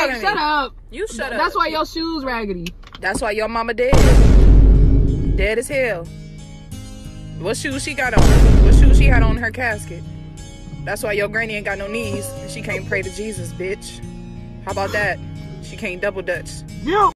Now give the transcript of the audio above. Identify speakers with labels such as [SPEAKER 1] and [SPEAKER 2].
[SPEAKER 1] talking to me.
[SPEAKER 2] Shut up.
[SPEAKER 1] You shut up.
[SPEAKER 2] That's why your shoes raggedy.
[SPEAKER 1] That's why your mama dead. Dead as hell. What shoes she got on? What shoes she had on her casket? That's why your granny ain't got no knees and she can't pray to Jesus, bitch. How about that? She can't double dutch.
[SPEAKER 2] Yeah.